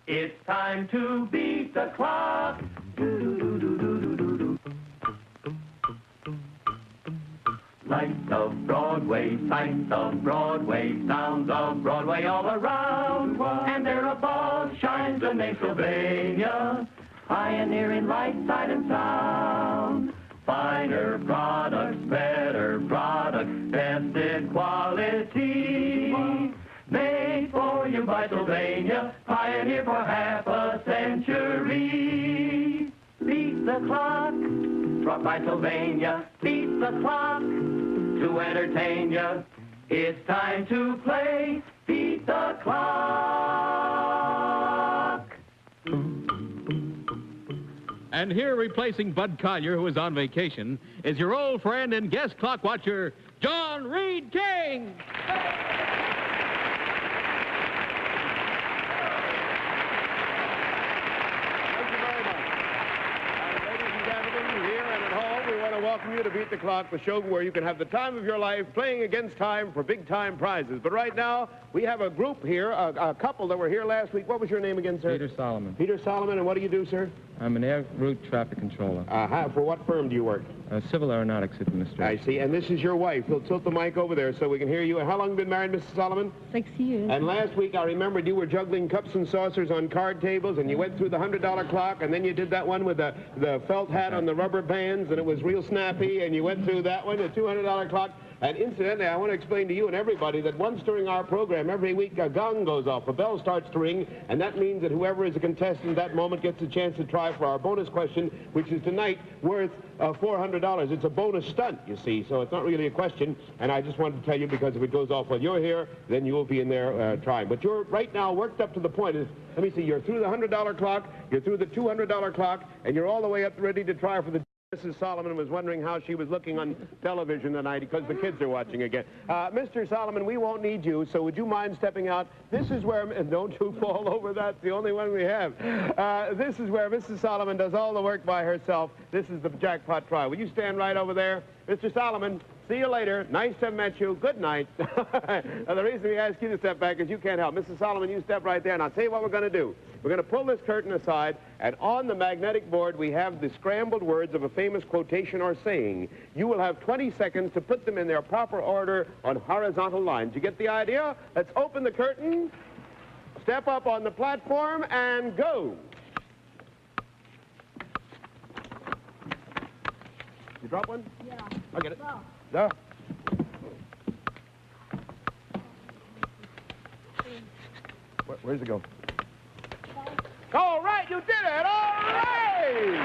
It's time to beat the clock. Lights of Broadway, sights of Broadway, sounds of Broadway all around. And there above shines the name Sylvania, pioneering light, sight, and sound. Finer products, better products, best in quality. Made for you by Sylvania, pioneer for half a century. Beat the clock, brought by Sylvania. Beat the clock to entertain you. It's time to play Beat the Clock. And here, replacing Bud Collyer, who is on vacation, is your old friend and guest clock watcher, John Reed King. Welcome you to Beat the Clock, the show where you can have the time of your life playing against time for big-time prizes. But right now, we have a group here, a couple that were here last week. What was your name again, sir? Peter Solomon. Peter Solomon, and what do you do, sir? I'm an air route traffic controller. For what firm do you work? Civil Aeronautics Administration. I see. And this is your wife. We'll tilt the mic over there so we can hear you. And how long have you been married, Mrs. Solomon? 6 years. And last week, I remembered you were juggling cups and saucers on card tables, and you went through the $100 clock, and then you did that one with the felt hat on the rubber bands, and it was real snappy, and you went through that one, the $200 clock. And incidentally, I want to explain to you and everybody that once during our program, every week, a gong goes off, a bell starts to ring, and that means that whoever is a contestant at that moment gets a chance to try for our bonus question, which is tonight worth $400. It's a bonus stunt, you see, so it's not really a question, and I just wanted to tell you because if it goes off while you're here, then you will be in there trying. But you're right now worked up to the point is, let me see, you're through the $100 clock, you're through the $200 clock, and you're all the way up ready to try for the... Mrs. Solomon was wondering how she was looking on television tonight because the kids are watching again. Mr. Solomon, we won't need you, so would you mind stepping out? This is where, don't you fall over, that's the only one we have. This is where Mrs. Solomon does all the work by herself. This is the jackpot try. Will you stand right over there? Mr. Solomon, see you later. Nice to have met you. Good night. The reason we ask you to step back is you can't help. Mrs. Solomon, you step right there, and I'll tell you what we're going to do. We're going to pull this curtain aside, and on the magnetic board we have the scrambled words of a famous quotation or saying. You will have 20 seconds to put them in their proper order on horizontal lines. You get the idea? Let's open the curtain, step up on the platform, and go. You drop one? Yeah. I'll get it. Go. No. Where's it go? All right, you did it! All right!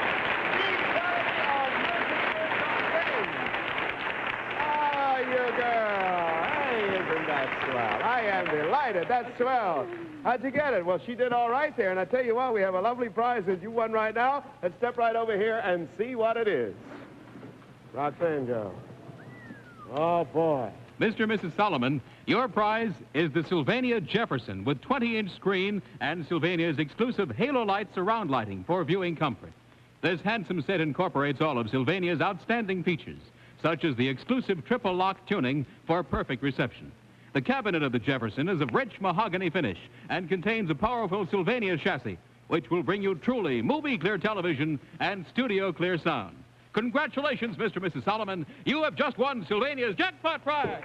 Oh, you girl. Hey, isn't that swell? I am delighted. That's swell. How'd you get it? Well, she did all right there. And I tell you what, we have a lovely prize that you won right now. Let's step right over here and see what it is. Roxanne, go. Oh, boy. Mr. and Mrs. Solomon, your prize is the Sylvania Jefferson with 20-inch screen and Sylvania's exclusive Halo Light surround lighting for viewing comfort. This handsome set incorporates all of Sylvania's outstanding features, such as the exclusive triple lock tuning for perfect reception. The cabinet of the Jefferson is of rich mahogany finish and contains a powerful Sylvania chassis, which will bring you truly movie-clear television and studio-clear sound. Congratulations, Mr. and Mrs. Solomon. You have just won Sylvania's jackpot prize.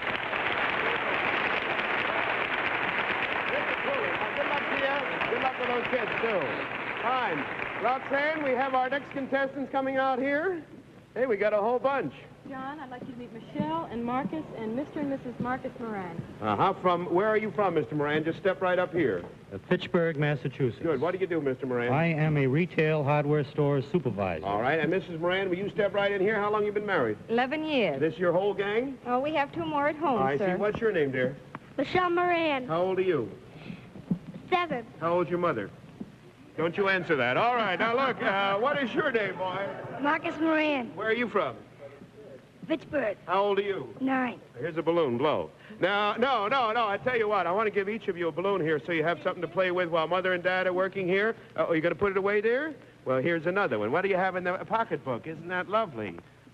Good luck to you. Good luck with those kids, too. Fine. Roxanne, we have our next contestants coming out here. Hey, we got a whole bunch. John, I'd like you to meet Michelle and Marcus and Mr. and Mrs. Marcus Moran. Where are you from, Mr. Moran? Just step right up here. Pittsburgh, Massachusetts. Good. What do you do, Mr. Moran? I am a retail hardware store supervisor. All right. And Mrs. Moran, will you step right in here? How long you been married? 11 years. This your whole gang? Oh, we have 2 more at home, I sir. see. What's your name, dear? Michelle Moran, How old are you? 7. How old's your mother? Don't you answer that. All right. Now, look, what is your name, boy? Marcus Moran, Where are you from? Pittsburgh, How old are you? 9. Here's a balloon. Blow. Now, no. I tell you what. I want to give each of you a balloon here so you have something to play with while Mother and Dad are working here. Oh, you going to put it away there? Well, here's another one. What do you have in the pocketbook? Isn't that lovely?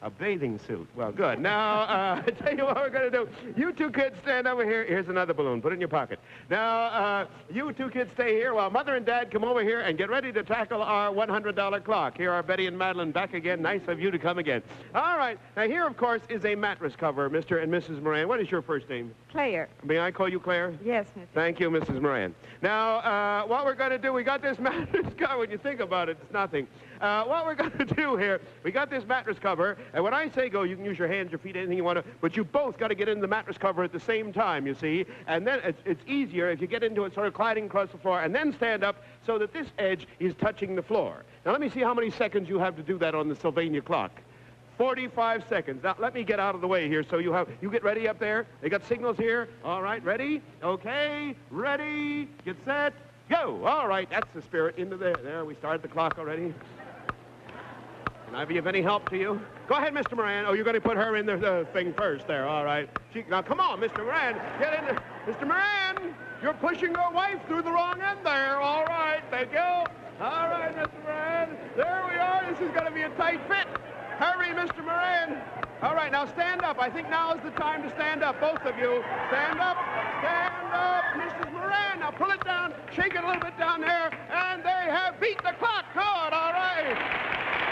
A bathing suit. Well, good. Now, I tell you what we're going to do. You two kids stand over here. Here's another balloon. Put it in your pocket. Now, you two kids stay here while Mother and Dad come over here and get ready to tackle our $100 clock. Here are Betty and Madeline back again. Nice of you to come again. All right. Now, here, of course, is a mattress cover, Mr. and Mrs. Moran. What is your first name? Claire. May I call you Claire? Yes, Mr. Thank you, Mrs. Moran. Now, what we're going to do, we got this mattress cover. When you think about it, it's nothing. What we're going to do here, we got this mattress cover, and when I say go, you can use your hands, your feet, anything you want to, but you both got to get into the mattress cover at the same time, you see, and then it's easier if you get into it sort of gliding across the floor, and then stand up so that this edge is touching the floor. Now, let me see how many seconds you have to do that on the Sylvania clock. 45 seconds. Now, let me get out of the way here so you get ready up there. They got signals here. All right, ready? Okay, ready, get set, go. All right, that's the spirit. Into there. There, we started the clock already. Can I be of any help to you? Go ahead, Mr. Moran. Oh, you're going to put her in the thing first there. All right. Now, come on, Mr. Moran. Get in there. Mr. Moran, you're pushing your wife through the wrong end there. All right. Thank you. All right, Mr. Moran. There we are. This is going to be a tight fit. Hurry, Mr. Moran. All right, now stand up. I think now is the time to stand up, both of you. Stand up. Stand up, Mrs. Moran. Now pull it down. Shake it a little bit down there. And they have beat the clock. Good. All right.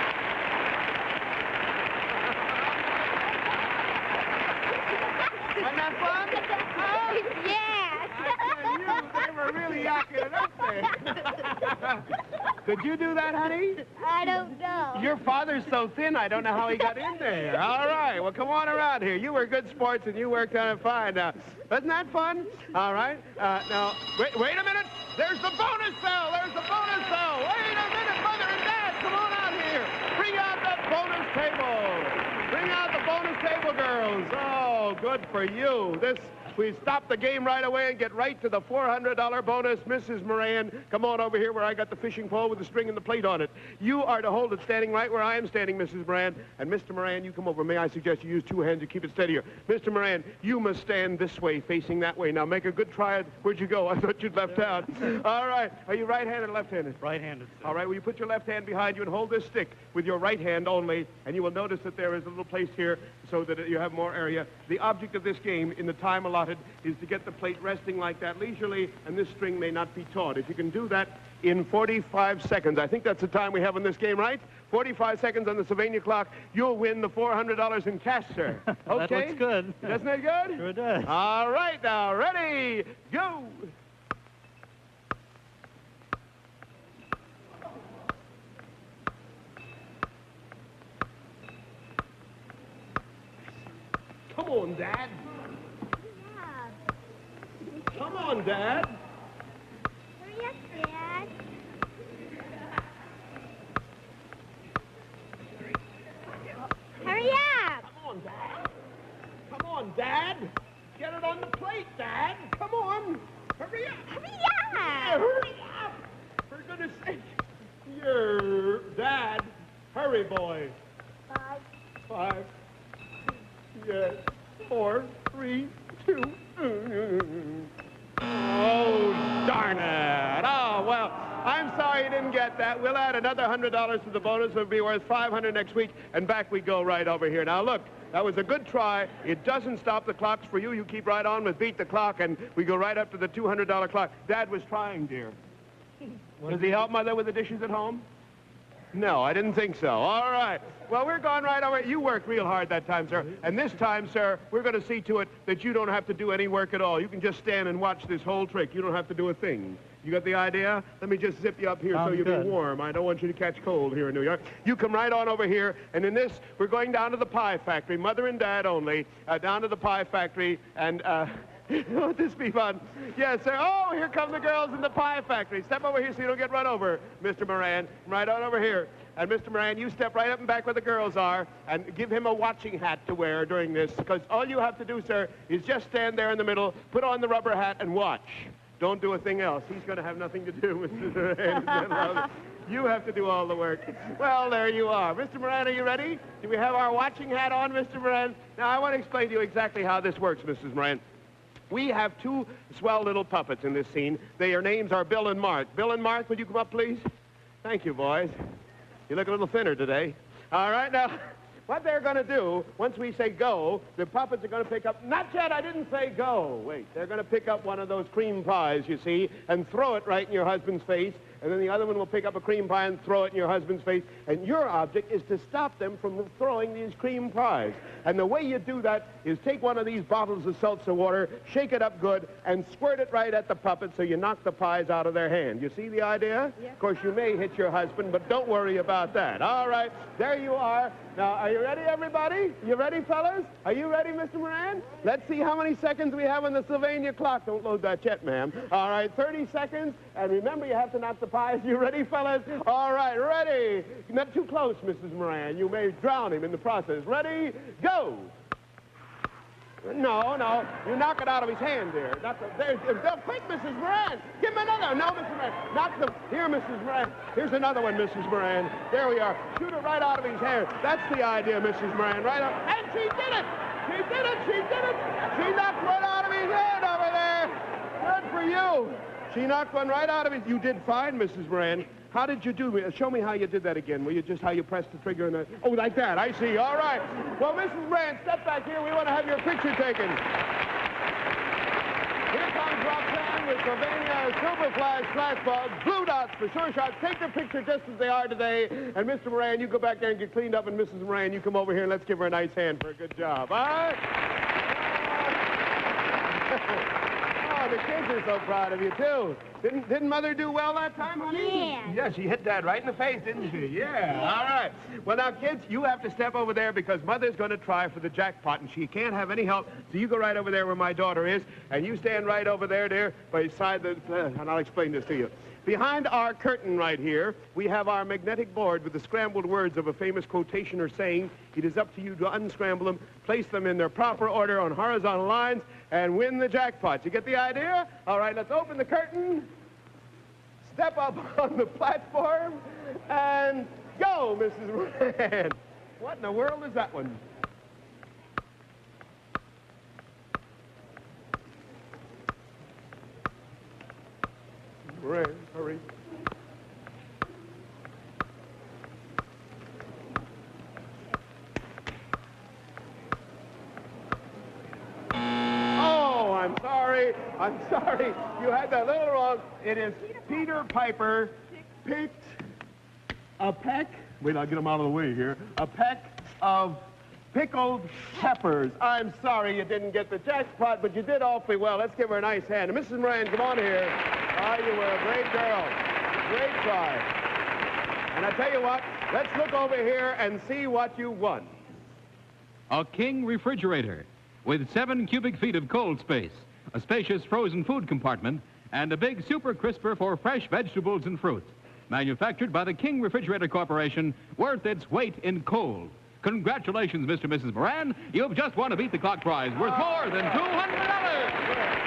Wasn't that fun? Huh? Yes. I tell you, they were really yacking it up there. Could you do that, honey? I don't know. Your father's so thin, I don't know how he got in there. All right, well, come on around here. You were good sports, and you worked on it fine. Wasn't that fun? All right. Now, wait a minute. There's the bonus cell. There's the bonus cell. Wait a minute, Mother and Dad. Come on out here. Bring out that bonus table. Bring out the bonus table, girls. Oh, good for you. We stop the game right away and get right to the $400 bonus. Mrs. Moran, come on over here where I got the fishing pole with the string and the plate on it. You are to hold it standing right where I am standing, Mrs. Moran. And Mr. Moran, you come over. May I suggest you use two hands to keep it steadier. Mr. Moran, you must stand this way, facing that way. Now, make a good try. Where'd you go? I thought you'd left out. All right. Are you right-handed or left-handed? Right-handed, sir. All right. Will you put your left hand behind you and hold this stick with your right hand only, and you will notice that there is a little place here so that you have more area. The object of this game in the time allotted is to get the plate resting like that leisurely, and this string may not be taut. If you can do that in 45 seconds, I think that's the time we have in this game, right? 45 seconds on the Sylvania clock, you'll win the $400 in cash, sir. Okay? That looks good. Doesn't it good? Sure does. All right, now, ready, go! Come on, Dad. Come on, Dad. Hurry up, Dad. Hurry up. Come on, Dad. Come on, Dad. Get it on the plate, Dad. Come on. Hurry up. Hurry Yeah, up. hurry up. For goodness sake. Your Dad. Hurry, boy. 5. Yes. 4, 3, 2. Oh, darn it. Oh, well, I'm sorry you didn't get that. We'll add another $100 to the bonus. It'll be worth $500 next week, and back we go right over here. Now, look, that was a good try. It doesn't stop the clocks for you. You keep right on with Beat the Clock, and we go right up to the $200 clock. Dad was trying, dear. Does he help Mother with the dishes at home? No, I didn't think so. All right. Well, we're going right over. You worked real hard that time, sir. And this time, sir, we're going to see to it that you don't have to do any work at all. You can just stand and watch this whole trick. You don't have to do a thing. You got the idea? Let me just zip you up here so you'll be warm. I don't want you to catch cold here in New York. You come right on over here. And in this, we're going down to the pie factory, Mother and Dad only, down to the pie factory. And, won't this be fun? Yes, sir. Oh, here come the girls in the pie factory. Step over here so you don't get run over, Mr. Moran. Right on over here. And Mr. Moran, you step right up and back where the girls are and give him a watching hat to wear during this, because all you have to do, sir, is just stand there in the middle, put on the rubber hat, and watch. Don't do a thing else. He's going to have nothing to do, Mr. Moran. You have to do all the work. Well, there you are. Mr. Moran, are you ready? Do we have our watching hat on, Mr. Moran? Now, I want to explain to you exactly how this works, Mrs. Moran. We have two swell little puppets in this scene. Their names are Bill and Mark. Bill and Mark, would you come up, please? Thank you, boys. You look a little thinner today. All right, now, what they're going to do, once we say go, the puppets are going to pick up, not yet, I didn't say go. Wait, they're going to pick up one of those cream pies, you see, and throw it right in your husband's face. And then the other one will pick up a cream pie and throw it in your husband's face. And your object is to stop them from throwing these cream pies. And the way you do that is take one of these bottles of seltzer water, shake it up good, and squirt it right at the puppet so you knock the pies out of their hand. You see the idea? Yes. Of course, you may hit your husband, but don't worry about that. All right, there you are. Now, are you ready, everybody? You ready, fellas? Are you ready, Mr. Moran? Let's see how many seconds we have on the Sylvania clock. Don't load that yet, ma'am. All right, 30 seconds. And remember, you have to knock the pies. You ready, fellas? All right, ready. Not too close, Mrs. Moran. You may drown him in the process. Ready? Go. No, no. You knock it out of his hand there. Quick, Mrs. Moran. Give him another. No, Mrs. Moran. Knock them. Here, Mrs. Moran. Here's another one, Mrs. Moran. There we are. Shoot it right out of his hand. That's the idea, Mrs. Moran. Right out. And she did it. She did it. She did it. She knocked one out of his hand over there. Good for you. She knocked one right out of his... You did fine, Mrs. Moran. How did you do? Show me how you did that again. Will you just how you pressed the trigger and the... Oh, like that. I see. All right. Well, Mrs. Moran, step back here. We want to have your picture taken. Here comes Roxanne with Sylvania Super Flash Flashbulbs, blue dots for sure shots. Take the picture just as they are today. And Mr. Moran, you go back there and get cleaned up. And Mrs. Moran, you come over here and let's give her a nice hand for a good job. All right? Oh, the kids are so proud of you, too. Didn't Mother do well that time, honey? Yeah. Yeah, she hit Dad right in the face, didn't she? Yeah, all right. Well, now, kids, you have to step over there because Mother's going to try for the jackpot, and she can't have any help. So you go right over there where my daughter is, and you stand right over there, dear, beside the... and I'll explain this to you. Behind our curtain right here, we have our magnetic board with the scrambled words of a famous quotation or saying. It is up to you to unscramble them, place them in their proper order on horizontal lines, and win the jackpot. You get the idea? All right, let's open the curtain, step up on the platform, and go, Mrs. Moran. What in the world is that one? Moran, hurry. Oh, I'm sorry. I'm sorry. You had that little wrong. It is Peter Piper picked a peck. Wait, I'll get them out of the way here. A peck of pickled peppers. I'm sorry you didn't get the jackpot, but you did awfully well. Let's give her a nice hand. And Mrs. Moran, come on here. Oh, you were a great girl. Great try. And I tell you what, let's look over here and see what you won. A King refrigerator with 7 cubic feet of cold space, a spacious frozen food compartment, and a big super crisper for fresh vegetables and fruit. Manufactured by the King Refrigerator Corporation, worth its weight in coal. Congratulations, Mr. and Mrs. Moran. You've just won a Beat the Clock prize worth more than $200.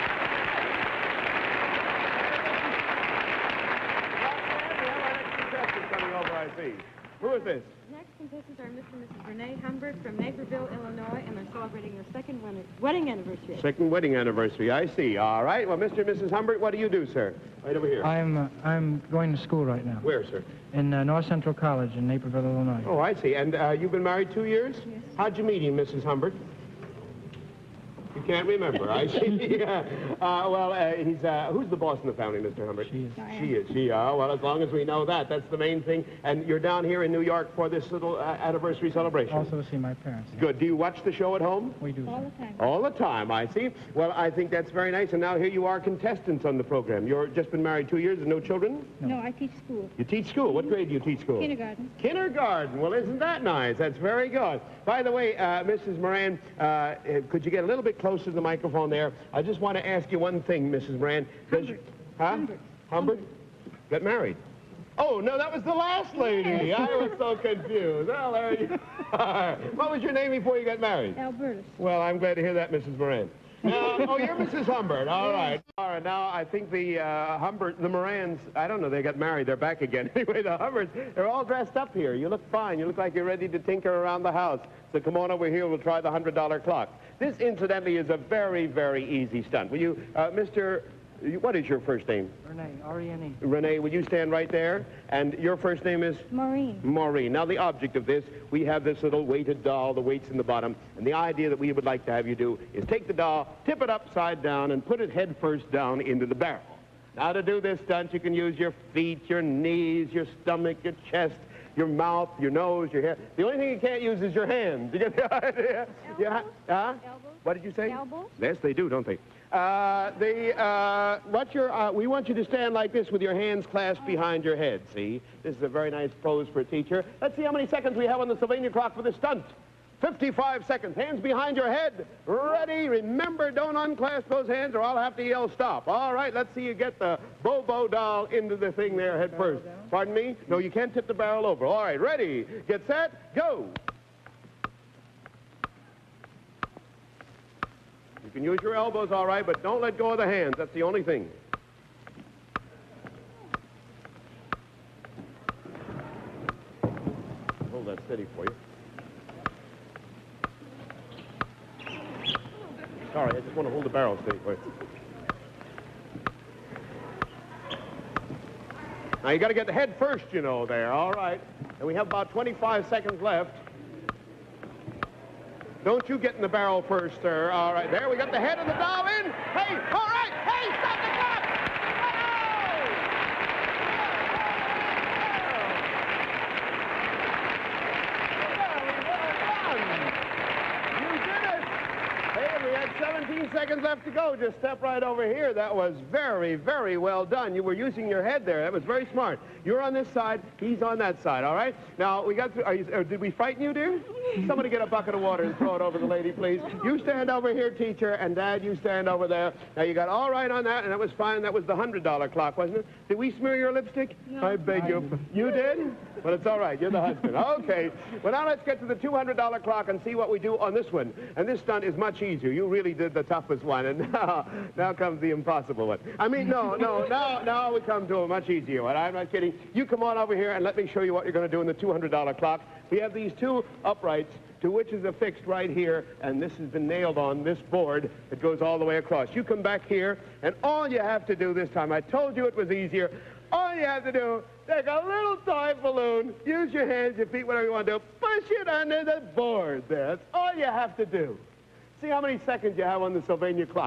Who is this? Next contestants are Mr. and Mrs. Renee Humbert from Naperville, Illinois, and they're celebrating their second wedding anniversary. Second wedding anniversary, I see. All right. Well, Mr. and Mrs. Humbert, what do you do, sir? Right over here. I'm going to school right now. Where, sir? In North Central College in Naperville, Illinois. Oh, I see. And you've been married 2 years? Yes. How'd you meet him, Mrs. Humbert? You can't remember, I see. Who's the boss in the family, Mr. Humbert? She is. She is. Well, as long as we know that, that's the main thing. And you're down here in New York for this little anniversary celebration. Also to see my parents. Good. Do you watch the show at home? We do. All the time. All the time, I see. Well, I think that's very nice. And now here you are, contestants on the program. You've just been married 2 years and no children? No, I teach school. You teach school. What grade do you teach school? Kindergarten. Kindergarten. Well, isn't that nice? That's very good. By the way, Mrs. Moran, could you get a little bit closer to the microphone there? I just want to ask you one thing, Mrs. Moran. Humbert. Humbert? Got married? Oh, no, that was the last lady. I was so confused. Well, there you are. What was your name before you got married? Albertus. Well, I'm glad to hear that, Mrs. Moran. Oh, you're Mrs. Humbert. All right. All right, now I think the the Morans, I don't know, they got married. They're back again. Anyway, the Humberts, they're all dressed up here. You look fine. You look like you're ready to tinker around the house. So come on over here. We'll try the $100 clock. This, incidentally, is a very, very easy stunt. Will you, Mr. What is your first name? Renee, R-E-N-E. Renee, will you stand right there? And your first name is? Maureen. Maureen. Now, the object of this, we have this little weighted doll, the weight's in the bottom, and the idea that we would like to have you do is take the doll, tip it upside down, and put it head first down into the barrel. Now, to do this stunt, you can use your feet, your knees, your stomach, your chest, your mouth, your nose, your hair. The only thing you can't use is your hands. You get the idea? Yeah. Elbows? What did you say? Elbows? Yes, they do, don't they? We want you to stand like this with your hands clasped behind your head, see? This is a very nice pose for a teacher. Let's see how many seconds we have on the Sylvania clock for this stunt. 55 seconds. Hands behind your head. Ready? Remember, don't unclasp those hands or I'll have to yell stop. All right, let's see you get the Bobo doll into the thing there head first. Pardon me? No, you can't tip the barrel over. All right, ready? Get set, go. You can use your elbows, all right, but don't let go of the hands. That's the only thing. Hold that steady for you. Sorry, I just want to hold the barrel steady for you. Now, you got to get the head first, you know, there. All right. And we have about 25 seconds left. Don't you get in the barrel first, sir. All right, there, we got the head of the doll in. Hey, all right, hey, stop the clock! You did it! Hey, we had 17 seconds left to go. Just step right over here. That was very, very well done. You were using your head there. That was very smart. You're on this side, he's on that side, all right? Now, we got through, did we frighten you, dear? Somebody get a bucket of water and throw it over the lady, please. You stand over here, teacher, and Dad, you stand over there. Now, you got all right on that, and that was fine. That was the $100 clock, wasn't it? Did we smear your lipstick? No. I beg you. You did? Well, it's all right. You're the husband. Okay. Well, now let's get to the $200 clock and see what we do on this one. And this stunt is much easier. You really did the toughest one, and now comes the impossible one. I mean, now we come to a much easier one. I'm not kidding. You come on over here and let me show you what you're going to do in the $200 clock. We have these two uprights, to which is affixed right here, and this has been nailed on this board that goes all the way across. You come back here, and all you have to do this time, I told you it was easier, all you have to do, take a little toy balloon, use your hands, your feet, whatever you want to do, push it under the board there. That's all you have to do. See how many seconds you have on the Sylvania clock.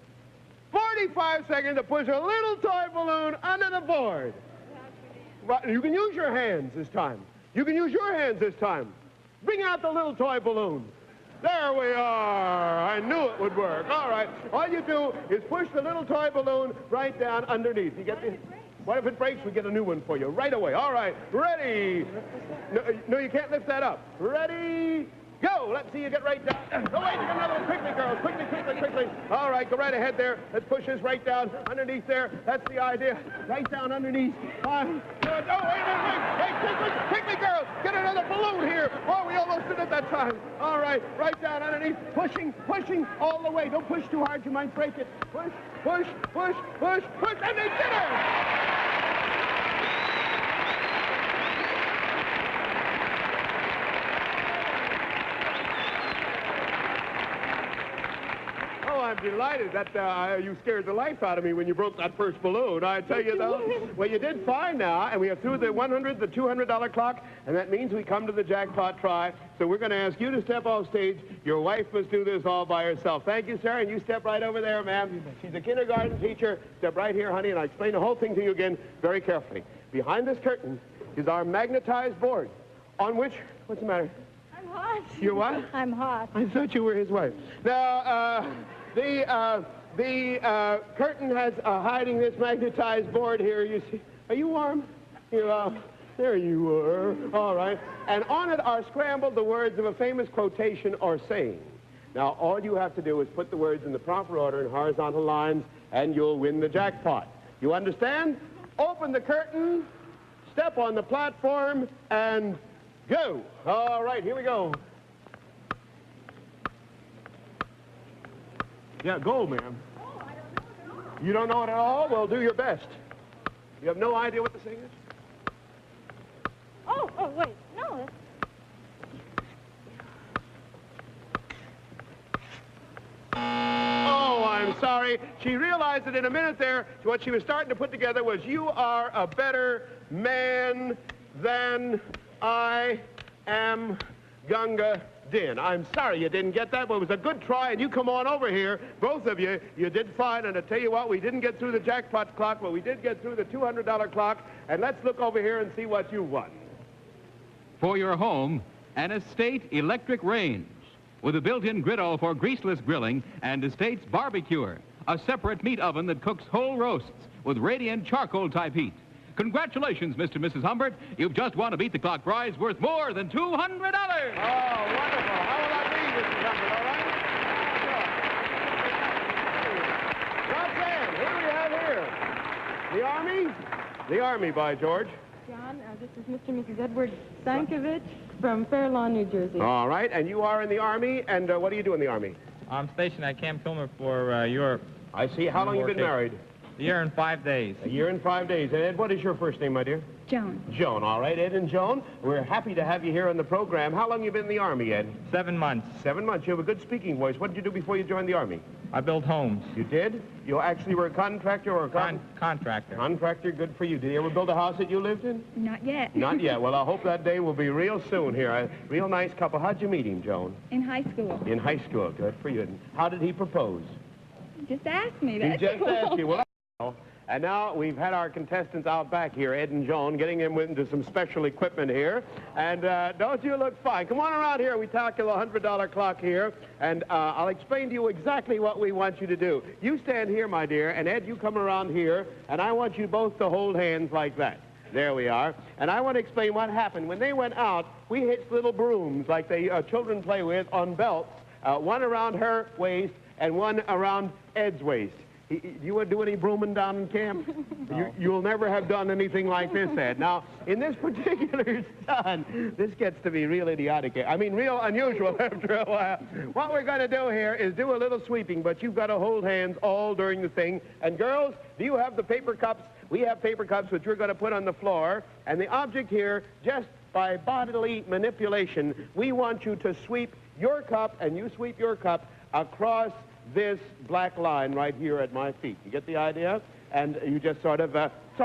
45 seconds to push a little toy balloon under the board. You can use your hands this time. You can use your hands this time. Bring out the little toy balloon. There we are. I knew it would work. All right. All you do is push the little toy balloon right down underneath. You get this? What if it breaks? We get a new one for you right away. All right. Ready? No, you can't lift that up. Ready? Go! Let's see you get right down. Oh, wait, you got another one. Quickly, girls. Quickly, quickly, quickly. All right, go right ahead there. Let's push this right down underneath there. That's the idea. Right down underneath. Fine. Good. Oh, wait. Hey, quickly, girls. Get another balloon here. Oh, we almost did it that time. All right, right down underneath. Pushing all the way. Don't push too hard. You might break it. Push, and they did it! I'm delighted that you scared the life out of me when you broke that first balloon. I tell you, though, well, you did fine now, and we are through the the $200 clock, and that means we come to the jackpot try. So we're going to ask you to step off stage. Your wife must do this all by herself. Thank you, sir, and you step right over there, ma'am. She's a kindergarten teacher. Step right here, honey, and I'll explain the whole thing to you again very carefully. Behind this curtain is our magnetized board, on which, what's the matter? I'm hot. You're what? I'm hot. I thought you were his wife. Now, the curtain has hiding this magnetized board here, you see. Are you warm? There you are. All right. And on it are scrambled the words of a famous quotation or saying. Now, all you have to do is put the words in the proper order in horizontal lines, and you'll win the jackpot. You understand? Open the curtain, step on the platform, and go. All right, here we go. Yeah, go, ma'am. Oh, I don't know it at all. You don't know it at all? Well, do your best. You have no idea what the thing is? Oh, wait. No. Oh, I'm I'm sorry. She realized that in a minute there, what she was starting to put together was, you are a better man than I am, Gunga Din. I'm sorry you didn't get that, but it was a good try, and you come on over here, both of you. You did fine, and I tell you what, we didn't get through the jackpot clock, but we did get through the $200 clock, and let's look over here and see what you won. For your home, an Estate electric range with a built-in griddle for greaseless grilling and Estate's barbecuer, a separate meat oven that cooks whole roasts with radiant charcoal-type heat. Congratulations, Mr. and Mrs. Humbert. You've just won a Beat the Clock prize worth more than $200. Oh, wonderful. How will that be, Mrs. Humbert, all right? Roxanne, here we have here. The Army? The Army, by George. John, this is Mr. and Mrs. Edward Stankovich from Fair Lawn, New Jersey. All right, and you are in the Army, and what do you do in the Army? I'm stationed at Camp Kilmer for Europe. I see. How long have you been married? A year and 5 days. A year and 5 days. And Ed, what is your first name, my dear? Joan. Joan. All right, Ed and Joan, we're happy to have you here on the program. How long have you been in the Army, Ed? 7 months. 7 months. You have a good speaking voice. What did you do before you joined the Army? I build homes. You did? You actually were a contractor or a Contractor. Contractor, good for you. Did you ever build a house that you lived in? Not yet. Not yet. Well, I hope that day will be real soon here. A real nice couple. How'd you meet him, Joan? In high school. In high school. Good for you. And how did he propose? Just ask me. He That's just all. asked you. Well, and now we've had our contestants out back here, Ed and Joan, getting them into some special equipment here. And don't you look fine? Come on around here. We tackle a $100 clock here, and I'll explain to you exactly what we want you to do. You stand here, my dear, and Ed, you come around here, and I want you both to hold hands like that. There we are. And I want to explain what happened. When they went out, we hitched little brooms like the children play with on belts, one around her waist and one around Ed's waist. You would do any brooming down in camp? No. You'll never have done anything like this, Ed. Now, in this particular stunt, this gets to be real idiotic. I mean, real unusual after a while. What we're going to do here is do a little sweeping, but you've got to hold hands all during the thing. And girls, do you have the paper cups? We have paper cups which we're going to put on the floor. And the object here, just by bodily manipulation, we want you to sweep your cup, and you sweep your cup across this black line right here at my feet. You get the idea? And you just sort of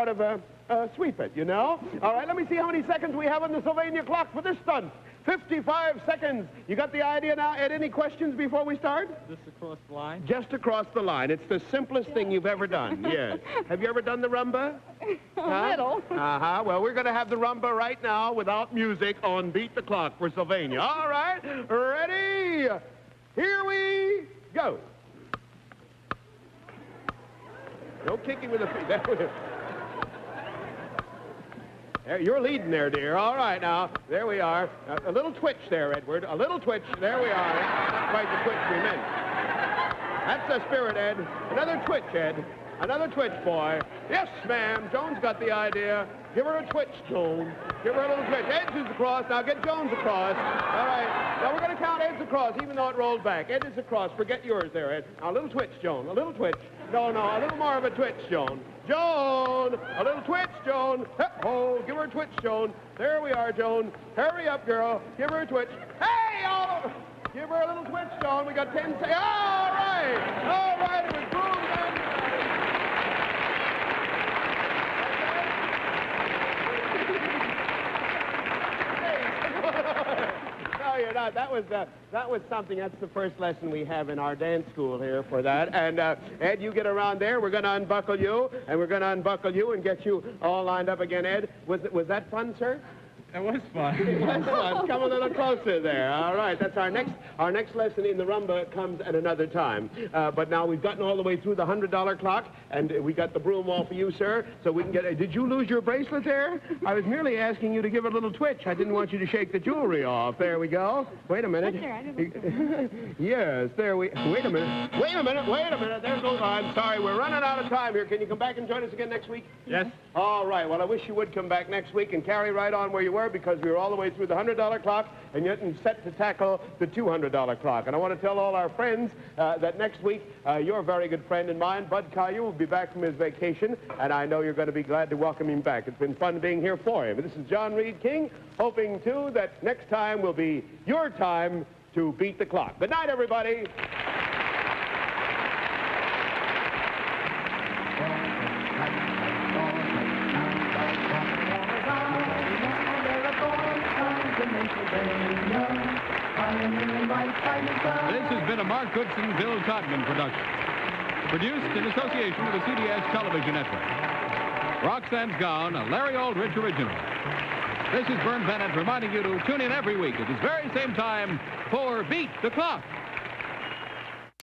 sweep it, you know? All right, let me see how many seconds we have on the Sylvania clock for this stunt. 55 seconds. You got the idea now? Ed, any questions before we start? Just across the line? Just across the line. It's the simplest thing you've ever done, yes. Have you ever done the rumba? A little. Uh-huh. Well, we're going to have the rumba right now without music on Beat the Clock for Sylvania. All right, ready? Here we go. No kicking with the feet. There, you're leading there, dear. All right, now, there we are. A little twitch there, Edward. A little twitch. There we are. That's quite the twitch we meant. That's the spirit, Ed. Another twitch, Ed. Another twitch, boy. Yes, ma'am. Joan's got the idea. Give her a twitch, Joan. Give her a little twitch. Ed's is across. Now get Jones across. All right. Now we're going to count Ed's across, even though it rolled back. Ed is across. Forget yours there, Ed. Now a little twitch, Joan. A little twitch. No, a little more of a twitch, Joan. Joan! A little twitch, Joan. Oh, give her a twitch, Joan. There we are, Joan. Hurry up, girl. Give her a twitch. Hey, all over. Give her a little twitch, Joan. We got 10 seconds. All right. All right. It was boom, man. No, you're not. That was something. That's the first lesson we have in our dance school here for that. And Ed, you get around there. We're going to unbuckle you, and we're going to unbuckle you and get you all lined up again. Ed, was that fun, sir? It was fun. It was fun. Come a little closer there. All right, that's our next lesson in the rumba comes at another time. But now we've gotten all the way through the $100 clock, and we got the broom all for you, sir, so we can get. Did you lose your bracelet there? I was merely asking you to give it a little twitch. I didn't want you to shake the jewelry off. There we go. Wait a minute. Yes, there we. Wait a minute. Wait a minute. There goes. I'm sorry. We're running out of time here. Can you come back and join us again next week? Yes. All right. Well, I wish you would come back next week and carry right on where you were, because we were all the way through the $100 clock and yet set to tackle the $200 clock. And I want to tell all our friends that next week, your very good friend and mine, Bud Collyer, will be back from his vacation, and I know you're going to be glad to welcome him back. It's been fun being here for him. This is John Reed King, hoping, too, that next time will be your time to beat the clock. Good night, everybody. This has been a Mark Goodson, Bill Todman production. Produced in association with the CBS Television Network. Roxanne's Gown, a Larry Aldrich original. This is Vern Bennett reminding you to tune in every week at this very same time for Beat the Clock.